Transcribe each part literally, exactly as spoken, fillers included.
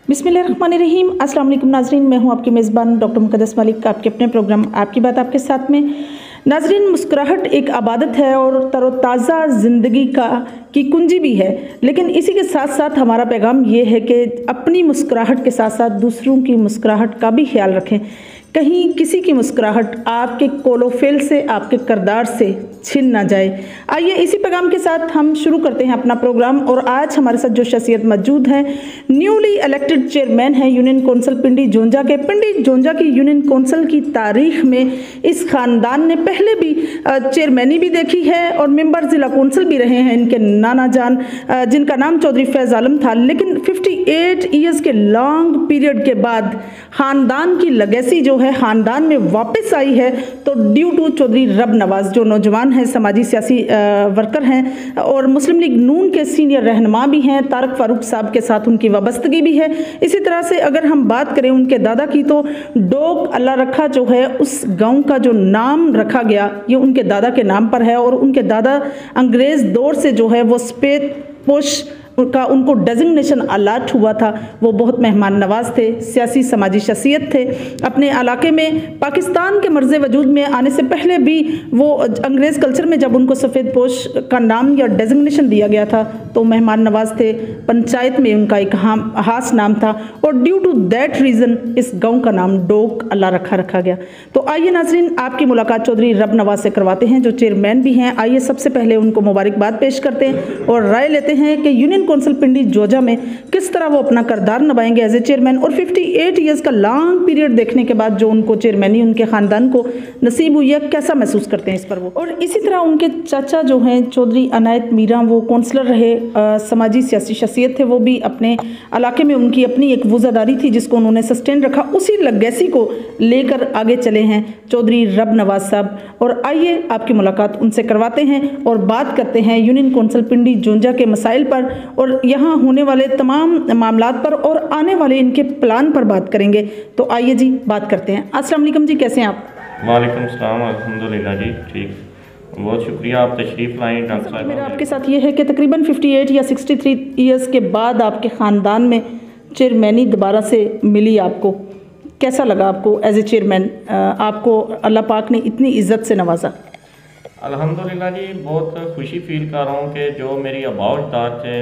बिस्मिल्लाहिर्रहमानिर्रहीम। अस्सलाम वालेकुम नाज़रीन, मैं हूं आपकी मेज़बान डॉक्टर मुक़द्दस मलिक, आपके अपने प्रोग्राम आपकी बात आपके साथ में। नाज़रीन, मुस्कुराहट एक आबादत है और तरोताज़ा ज़िंदगी का की कुंजी भी है, लेकिन इसी के साथ साथ हमारा पैगाम ये है कि अपनी मुस्कुराहट के साथ साथ दूसरों की मुस्कुराहट का भी ख्याल रखें। कहीं किसी की मुस्कुराहट आपके कोलोफेल से, आपके किरदार से छिन ना जाए। आइए इसी पैगाम के साथ हम शुरू करते हैं अपना प्रोग्राम। और आज हमारे साथ जो शख्सियत मौजूद हैं, न्यूली इलेक्टेड चेयरमैन हैं यूनियन कौंसिल पिंडी जोंजा के। पिंडी जोंजा की यूनियन कौंसिल की तारीख में इस खानदान ने पहले भी चेयरमैनी भी देखी है और मेंबर ज़िला कौंसिल भी रहे हैं इनके नाना जान, जिनका नाम चौधरी फैज़ आलम था। लेकिन अट्ठावन ईयर्स के लॉन्ग पीरियड के बाद खानदान की लेगेसी जो है खानदान में वापस आई है, तो ड्यू टू चौधरी रब नवाज जो नौजवान हैं, समाजी सियासी वर्कर हैं और मुस्लिम लीग नून के सीनियर रहनुमा भी हैं, तारक फारूक साहब के साथ उनकी वाबस्तगी भी है। इसी तरह से अगर हम बात करें उनके दादा की, तो डोक अल्लाह रखा जो है उस गांव का जो नाम रखा गया ये उनके दादा के नाम पर है। और उनके दादा अंग्रेज़ दौर से जो है वो सफ़ेद पोश का उनको डेजिग्नेशन अलाट हुआ था। वो बहुत मेहमान नवाज थे, सियासी समाजी शख्सियत थे। अपने इलाके में पाकिस्तान के मर्ज़ वजूद में आने से पहले भी वो अंग्रेज़ कल्चर में जब उनको सफ़ेद पोश का नाम या डेजिग्नेशन दिया गया था तो मेहमान नवाज थे। पंचायत में उनका एक हास नाम था और ड्यू टू दैट रीज़न इस गाँव का नाम डोक अल्लाह रखा रखा गया। तो आइए नाज़रीन, आपकी मुलाकात चौधरी रब नवाज से करवाते हैं जो चेयरमैन भी हैं। आइए सबसे पहले उनको मुबारकबाद पेश करते हैं और राय लेते हैं कि यूनियन कौंसिल पिंडी जोजा में किस तरह वो अपना किरदार निभाएंगे एज ए चेयरमैन। और अट्ठावन इयर्स का लॉन्ग पीरियड देखने के बाद जो उनको चेयरमैनी उनके ख़ानदान को नसीब हुई है, कैसा महसूस करते हैं इस पर वो। और इसी तरह उनके चाचा जो हैं चौधरी अनायत मीरा, वो कौंसलर रहे, आ, समाजी सियासी शख्सियत थे, वो भी अपने इलाके में उनकी अपनी एक वज़ादारी थी जिसको उन्होंने सस्टेन रखा। उसी लेगेसी को लेकर आगे चले हैं चौधरी रब नवाज साहब। और आइए आपकी मुलाकात उनसे करवाते हैं और बात करते हैं यूनियन कौंसिल पिंडी जोंजा के मसाइल पर और यहाँ होने वाले तमाम मामलात पर और आने वाले इनके प्लान पर बात करेंगे। तो आइए जी बात करते हैं। अस्सलाम वालेकुम जी, कैसे हैं आप? वालेकुम सलाम, अल्हम्दुलिल्लाह जी ठीक, बहुत शुक्रिया आप तशरीफ़ लाएँ डॉक्टर साहब। मेरा आपके साथ ये है कि तकरीबन अट्ठावन या तिरसठ ईयर्स के बाद आपके ख़ानदान में चेयरमैनी दोबारा से मिली आपको, कैसा लगा आपको एज ए चेयरमैन? आपको अल्लाह पाक ने इतनी इज़्ज़त से नवाजा। अल्हम्दुलिल्लाह जी, बहुत खुशी फील कर रहा हूँ कि जो मेरी आबाओ-अजदाद थे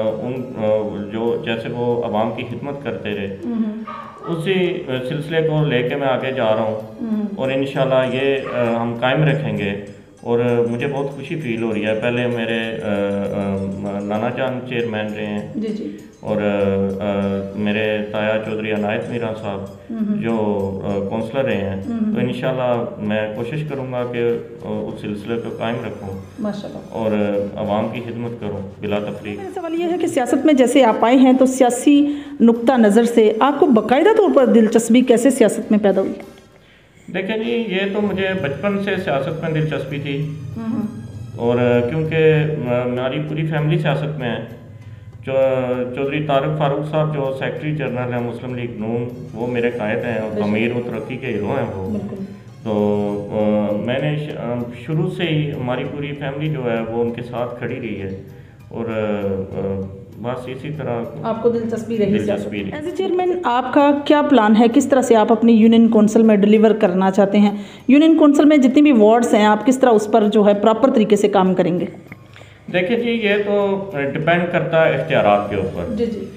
उन जो जैसे वो आवाम की खिदमत करते रहे, उसी सिलसिले को लेके मैं आगे जा रहा हूँ और इंशाल्लाह ये हम कायम रखेंगे। और मुझे बहुत खुशी फील हो रही है। पहले मेरे आ, आ, नाना जान चेयरमैन रहे हैं जी जी और आ, आ, मेरे ताया चौधरी अनायत मीरा साहब जो कौंसलर रहे हैं। तो इंशाल्लाह मैं कोशिश करूँगा कि उस सिलसिले को कायम रखूँ माशाल्लाह और आवाम की खिदमत करूँ बिला तफरीक। मेरा सवाल ये है कि सियासत में जैसे आप आए हैं तो सियासी नुक्ता नज़र से आपको बाकायदा तौर पर दिलचस्पी कैसे सियासत में पैदा हुई? देखें जी, ये तो मुझे बचपन से सियासत में दिलचस्पी थी और क्योंकि हमारी पूरी फैमिली सियासत में है। जो चौधरी तारक फारूक साहब जो सेक्रेटरी जनरल हैं मुस्लिम लीग नून, वो मेरे कायद हैं और अमीर व तरक्की के हीरो हैं वो। तो आ, मैंने शुरू से ही हमारी पूरी फैमिली जो है वो उनके साथ खड़ी रही है और आ, बस इसी तरह आपको दिलचस्पी रही। दिलचस्पी रही। एज ए चेयरमैन आपका क्या प्लान है, किस तरह से आप अपनी यूनियन कौंसिल में डिलीवर करना चाहते हैं? यूनियन कौंसिल में जितनी भी वार्ड्स हैं आप किस तरह उस पर जो है प्रॉपर तरीके से काम करेंगे? देखिए जी, ये तो डिपेंड करता है इख्तियारात के ऊपर। जी जी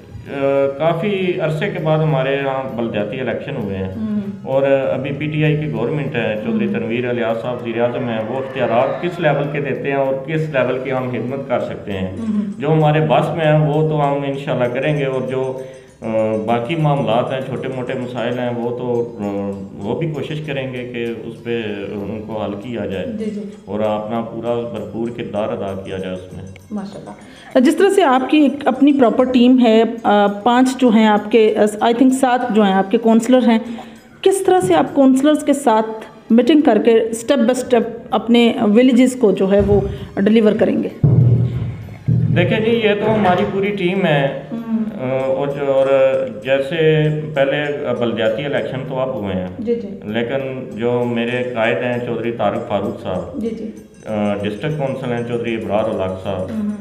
काफ़ी अरसे के बाद हमारे यहाँ बलदियाती इलेक्शन हुए हैं और अभी पीटीआई की गवर्नमेंट है, चौधरी तनवीर अलियास साहब वज़ीर आज़म हैं, वो इख्तियारात किस लेवल के देते हैं और किस लेवल की हम खिदमत कर सकते हैं, जो हमारे बस में है वो तो हम इंशाल्लाह करेंगे। और जो आ, बाकी मामलात हैं, छोटे मोटे मसाइल हैं, वो तो आ, वो भी कोशिश करेंगे कि उस पर उनको हल किया जाए जी जी और अपना पूरा भरपूर किरदार अदा किया जाए उसमें माशाल्लाह। जिस तरह से आपकी एक अपनी प्रॉपर टीम है, पांच जो हैं आपके, आई थिंक सात जो हैं आपके काउंसलर हैं, किस तरह से आप काउंसलर्स के साथ मीटिंग करके स्टेप बाय स्टेप अपने विलेजेस को जो है वो डिलीवर करेंगे? देखिए जी, ये तो हमारी पूरी टीम है और जो और जैसे पहले बलदियाती इलेक्शन तो अब हुए हैं जी जी लेकिन जो मेरे कायद हैं चौधरी तारक फारूक साहब, जी जी डिस्ट्रिक्ट काउंसिल हैं चौधरी इब्रार उलाक साहब,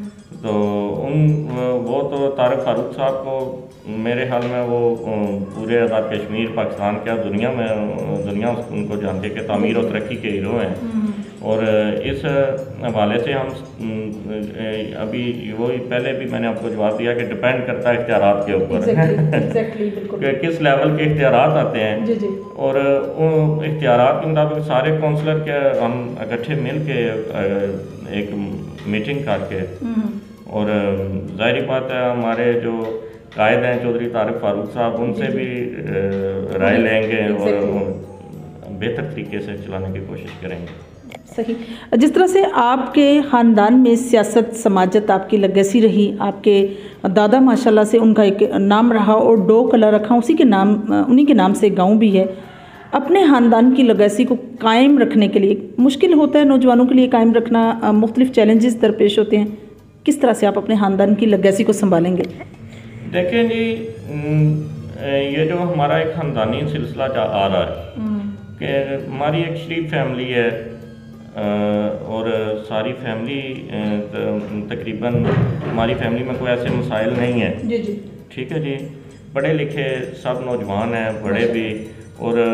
तो उन वो तो तारिक फारूक साहब को मेरे ख्याल में वो पूरे आज़ाद कश्मीर पाकिस्तान क्या दुनिया में दुनिया उनको जानती है कि तामीर और तरक्की के हीरो हैं। और इस हवाले से हम अभी वो पहले भी मैंने आपको जवाब दिया कि डिपेंड करता है इख्तियारात के ऊपर exactly, exactly, किस लेवल के इख्तियारात आते हैं। जी जी। और उन इख्तियारात के मुताबिक सारे काउंसलर के हम इकट्ठे मिल के एक मीटिंग करके और ज़ाहिर बात है हमारे जो कायद हैं चौधरी तारिक फारूक साहब उनसे भी राय लेंगे और बेहतर तरीके से चलाने की कोशिश करेंगे। सही। जिस तरह से आपके ख़ानदान में सियासत समाजत आपकी लेगेसी रही, आपके दादा माशाल्लाह से उनका एक नाम रहा और डो कला रखा उसी के नाम उन्हीं के नाम से गांव भी है। अपने ख़ानदान की लेगेसी को कायम रखने के लिए मुश्किल होता है नौजवानों के लिए कायम रखना, मुख्तलिफ़ चैलेंजेस दरपेश होते हैं। किस तरह से आप अपने ख़ानदान की लेगेसी को संभालेंगे? देखें जी, ये जो हमारा एक ख़ानदानी सिलसिला जा आ रहा है कि हमारी एक शरीफ फैमिली है और सारी फैमिली तकरीबन हमारी फैमिली में कोई ऐसे मसाइल नहीं है। जी जी। ठीक है जी, पढ़े लिखे सब नौजवान हैं, बड़े भी, और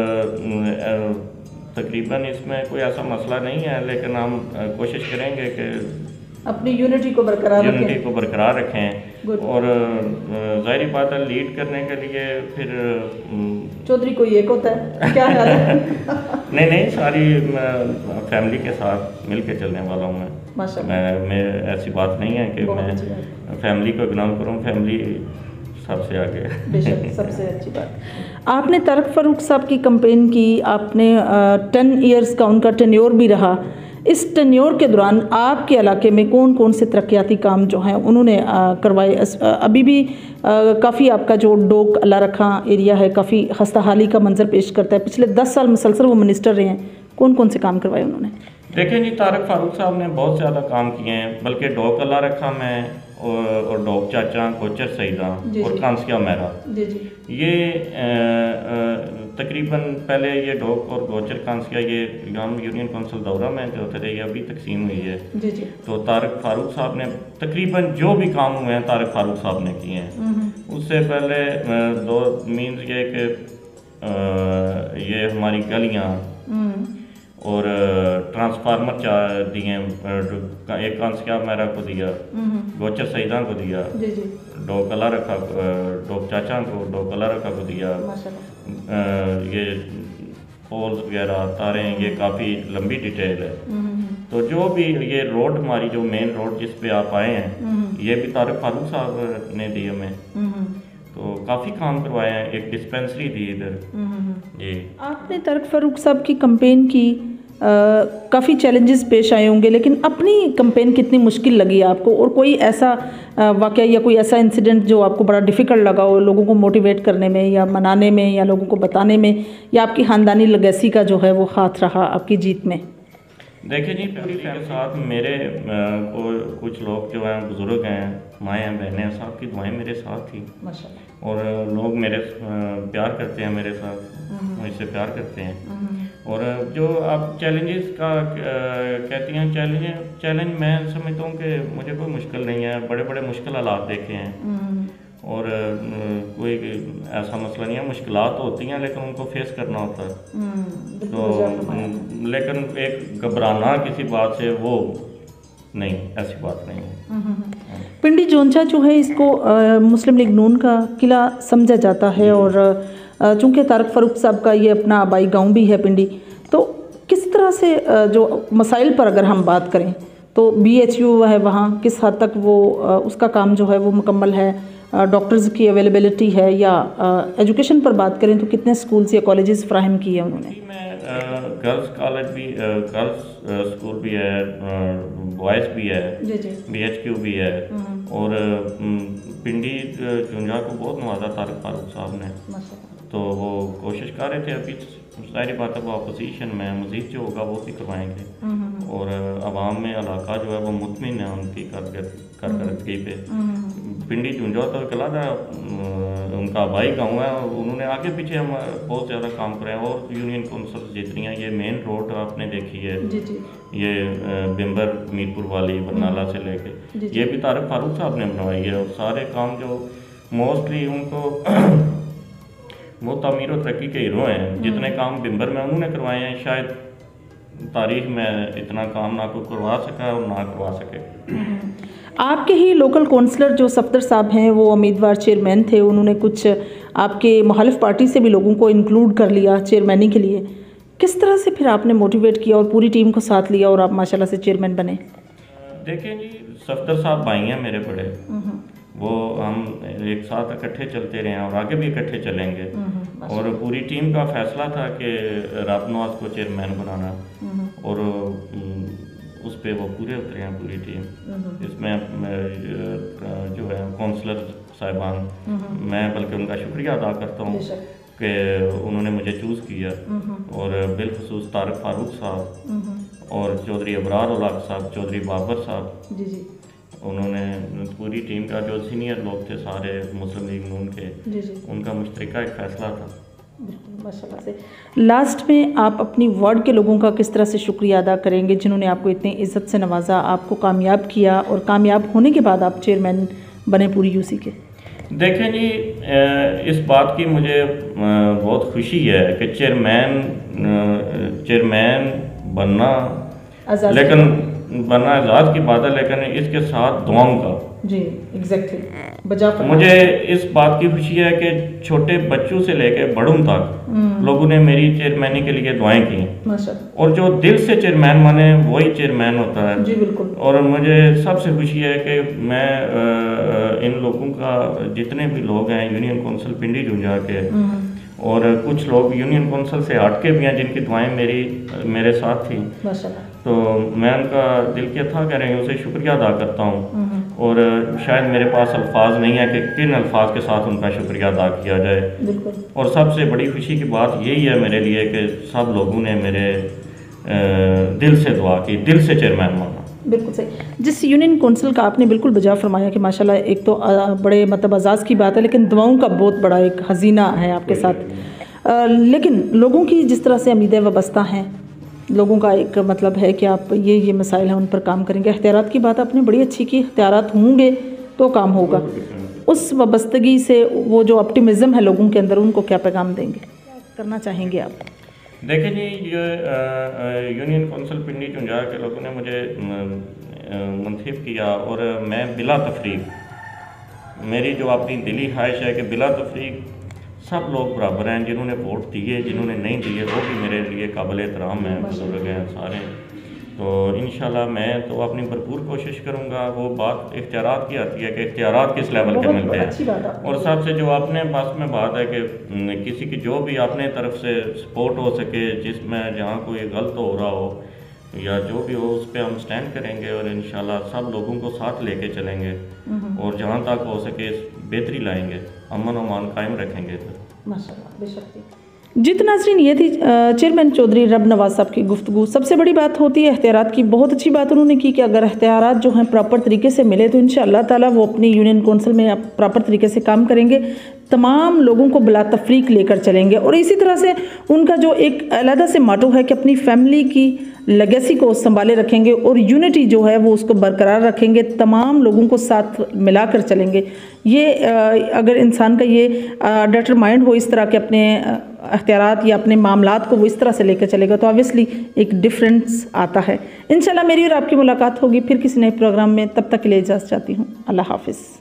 तकरीबन इसमें कोई ऐसा मसला नहीं है। लेकिन हम कोशिश करेंगे कि अपनी यूनिटी को बरकरार यूनिटी को बरकरार रखें। और ज़ाहिर बात है लीड करने के लिए फिर चौधरी कोई एक होता है, क्या हाल है? नहीं नहीं, सारी फैमिली के साथ मिल के चलने वाला हूँ मैं। माशाल्लाह। मैं मैं ऐसी बात नहीं है कि मैं फैमिली को इग्नोर करूँ, फैमिली सबसे आगे। बेशक, सबसे अच्छी बात। आपने तारिक फारूक साहब की कैंपेन की, आपने टेन इयर्स का उनका टेन्योर भी रहा। इस टेन्योर के दौरान आपके इलाके में कौन कौन से तरक्याती काम जो हैं उन्होंने करवाए? अभी भी काफ़ी आपका जो डोक अल्लाह रखा एरिया है काफ़ी खस्ता हाली का मंजर पेश करता है। पिछले दस साल मुसलसल वो मिनिस्टर रहे हैं, कौन कौन से काम करवाए उन्होंने? देखें जी, तारिक फारूक साहब ने बहुत ज़्यादा काम किए हैं, बल्कि डोक अल्लाह रखा में और, और डोक चाचा, कोचर सईदा और कांसिया मेहरा, ये तकरीबन पहले ये डोक और गोचर कांसिया ये हम यूनियन कौंसिल दौरा में जो होते थे, ये अभी तकसीम हुई है। जी जी। तो तारिक फारूक साहब ने तकरीबन जो भी काम हुए हैं तारिक फारूक साहब ने किए हैं। उससे पहले दो मीन्स ये कि ये हमारी गलियाँ और ट्रांसफार्मर दिए, एक कांसिया मेहरा को दिया, गोचर सईदा को दिया, डोक अल्लाह रखा, डोक चाचा को, डोक अल्लाह रखा को दिया। ये पोल्स वगैरह तारें, ये काफ़ी लंबी डिटेल है। तो जो भी ये रोड हमारी जो मेन रोड जिस पे आप आए हैं, ये भी तारिक फारूक साहब ने दी हमें। तो काफ़ी काम करवाए हैं, एक डिस्पेंसरी दी इधर। जी। आपने तारिक फारूक साहब की कैंपेन की, काफ़ी चैलेंजेस पेश आए होंगे, लेकिन अपनी कैंपेन कितनी मुश्किल लगी आपको? और कोई ऐसा वाक़या या कोई ऐसा इंसिडेंट जो आपको बड़ा डिफ़िकल्ट लगा हो लोगों को मोटिवेट करने में या मनाने में या लोगों को बताने में, या आपकी ख़ानदानी लेगेसी का जो है वो हाथ रहा आपकी जीत में? देखिए जी, फैमिली के साथ मेरे को कुछ लोग जो हैं बुज़ुर्ग हैं, माएँ हैं, बहनें हैं, साहब की दुआएं मेरे साथ थी। माशाल्लाह। और लोग मेरे प्यार करते हैं, मेरे साथ मुझसे प्यार करते हैं। और जो आप चैलेंजेस का कहती हैं, चैलेंज चैलेंज मैं समझता हूँ कि मुझे कोई मुश्किल नहीं है, बड़े बड़े मुश्किल हालात देखे हैं और कोई ऐसा मसला नहीं है। मुश्किलात तो होती हैं लेकिन उनको फेस करना होता है। तो लेकिन एक घबराना किसी बात से, वो नहीं, ऐसी बात नहीं है। पिंडी जोंचा जो है इसको आ, मुस्लिम लीग नून का किला समझा जाता है और चूँकि तारिक फारूक साहब का ये अपना आबाई गांव भी है पिंडी, तो किस तरह से जो मसाइल पर अगर हम बात करें तो बी एच यू है वहाँ किस हद तक वो उसका काम जो है वो मुकम्मल है, डॉक्टर्स की अवेलेबिलिटी है, या एजुकेशन पर बात करें तो कितने स्कूल्स या कॉलेजेस फ्राहम किए हैं उन्होंने? मैं गर्ल्स कॉलेज भी, गर्ल्स स्कूल भी है, बॉयज़ भी है, बी एच क्यू भी है। और पिंडी चुंजा को बहुत नवाजा तारिक फारूक साहब ने, तो वो कोशिश कर रहे थे। अभी सारी बात है वो अपोजिशन में, मज़ीद जो होगा वो भी करवाएंगे। और आवाम में इलाका जो है वो मुतमिन है उनकी कारकर्दगी पे। पिंडी चुंजा तो एक अलग उनका आबाई गाँव है और उन्होंने आगे पीछे हम बहुत ज़्यादा काम करे हैं। और यूनियन कौंसल जितनी हैं, ये मेन रोड आपने देखी है जी जी। ये बिम्बर मीरपुर वाली बरनाला से लेके, ये भी तारिक फारूक साहब ने बनवाई है। और सारे काम जो मोस्टली उनको वो तामीर और तरक्की के हीरो हैं, जितने काम बिम्बर में उन्होंने करवाए हैं, शायद तारीख में इतना काम ना कोई करवा सका और ना करवा सके। आपके ही लोकल काउंसलर जो सफदर साहब हैं, वो उम्मीदवार चेयरमैन थे, उन्होंने कुछ आपके मुखालिफ पार्टी से भी लोगों को इंक्लूड कर लिया चेयरमैनी के लिए। किस तरह से फिर आपने मोटिवेट किया और पूरी टीम को साथ लिया और आप माशाल्लाह से चेयरमैन बने? देखिए जी, सफदर साहब भाई हैं मेरे बड़े, वो हम एक साथ इकट्ठे चलते रहे हैं और आगे भी इकट्ठे चलेंगे। और पूरी टीम का फैसला था कि रात नवाज को चेयरमैन बनाना, और उस पर वो पूरे उतरे हैं पूरी टीम। इसमें जो है काउंसलर साहिबान, मैं बल्कि उनका शुक्रिया अदा करता हूँ कि उन्होंने मुझे चूज़ किया। और बिलखसूस तारिक फारूक साहब और चौधरी अबरार उलाक साहब, चौधरी बाबर साहब, जी जी, उन्होंने पूरी टीम का जो सीनियर लोग थे सारे मुस्लिम लीग नून के, जी जी, उनका मुश्तरका एक फ़ैसला था। बिल्कुल माशाल्लाह से। लास्ट में आप अपनी वार्ड के लोगों का किस तरह से शुक्रिया अदा करेंगे जिन्होंने आपको इतनी इज्जत से नवाजा, आपको कामयाब किया और कामयाब होने के बाद आप चेयरमैन बने पूरी यूसी के? देखें जी, इस बात की मुझे बहुत खुशी है कि चेयरमैन चेयरमैन बनना, लेकिन बनना आज़ाद की बात है, लेकिन इसके साथ दुआओं का जी एग्जैक्टली बजा। मुझे इस बात की खुशी है कि छोटे बच्चों से लेकर बड़ों तक लोगों ने मेरी चेयरमैनी के लिए दुआएं की माशाल्लाह। और जो दिल से चेयरमैन माने वही चेयरमैन होता है। जी बिल्कुल। और मुझे सबसे खुशी है कि मैं इन लोगों का, जितने भी लोग हैं यूनियन कौंसिल पिंडी जुंजा के, और कुछ लोग यूनियन कौंसिल से हट के भी हैं जिनकी दुआएं मेरी मेरे साथ थी माशाल्लाह, तो मैं उनका दिल के अथा कह रहे हैं उसे शुक्रिया अदा करता हूँ। और शायद मेरे पास अल्फाज नहीं है कि किन अल्फाज के साथ उनका शुक्रिया अदा किया जाए। बिल्कुल। और सबसे बड़ी खुशी की बात यही है मेरे लिए कि सब लोगों ने मेरे दिल से दुआ की, दिल से चेयरमैन माना। बिल्कुल सही। जिस यूनियन कौंसिल का आपने बिल्कुल बजा फरमाया कि माशाल्लाह, एक तो बड़े मतलब अजाज़ की बात है, लेकिन दुआओं का बहुत बड़ा एक हजीना है आपके साथ। आ, लेकिन लोगों की जिस तरह से उम्मीदें वाबस्ता हैं, लोगों का एक मतलब है कि आप ये ये मसाइल हैं उन पर काम करेंगे। एहतियात की बात आपने बड़ी अच्छी की, एहतियात होंगे तो काम होगा। उस वाबस्तगी से वो जो ऑप्टिमिज़म है लोगों के अंदर, उनको क्या पैगाम देंगे, क्या करना चाहेंगे आप? देखिए जी, ये यूनियन कौंसिल पिंडी जुंजा के लोगों ने मुझे मुंतखब किया और मैं बिला तफरीक, मेरी जो अपनी दिली ख्वाहिश है कि बिला तफरीक सब लोग बराबर हैं। जिन्होंने वोट दिए, जिन्होंने नहीं दिए, वो भी मेरे लिए काबिल एहतराम हैं, बुजुर्ग हैं सारे। तो इंशाल्लाह मैं तो अपनी भरपूर कोशिश करूँगा। वो बात इख्तियारात की आती है कि इख्तियारात किस लेवल के मिलते हैं। और सबसे जो अपने पास में बात है कि किसी की जो भी अपने तरफ से सपोर्ट हो सके, जिसमें जहाँ कोई गलत हो रहा हो या जो भी हो, उस पर हम स्टैंड करेंगे और इंशाल्लाह सब लोगों को साथ लेके चलेंगे और जहाँ तक हो सके बेहतरी लाएंगे, अमन और मान कायम रखेंगे। तो माशाल्लाह, बेशक। जित नाज़रीन, ये थी चेयरमैन चौधरी रब नवाज साहब की गुफ्तगू। सबसे बड़ी बात होती है एहतियात की। बहुत अच्छी बात उन्होंने की कि अगर एहतियात जो हैं प्रॉपर तरीके से मिले तो इंशाअल्लाह ताला वो अपनी यूनियन कौंसिल में प्रॉपर तरीके से काम करेंगे, तमाम लोगों को बिला तफरीक लेकर चलेंगे। और इसी तरह से उनका जो एक अलग से माटो है कि अपनी फैमिली की लेगेसी को संभाले रखेंगे और यूनिटी जो है वो उसको बरकरार रखेंगे, तमाम लोगों को साथ मिलाकर चलेंगे। ये अगर इंसान का ये डिटरमाइंड हो इस तरह के अपने अख्तियारात या अपने मामलात को वो इस तरह से लेकर चलेगा तो ऑब्वियसली एक डिफरेंस आता है। इंशाल्लाह मेरी और आपकी मुलाकात होगी फिर किसी नए प्रोग्राम में। तब तक के लिए इजाज़त चाहती हूँ। अल्लाह हाफिज़।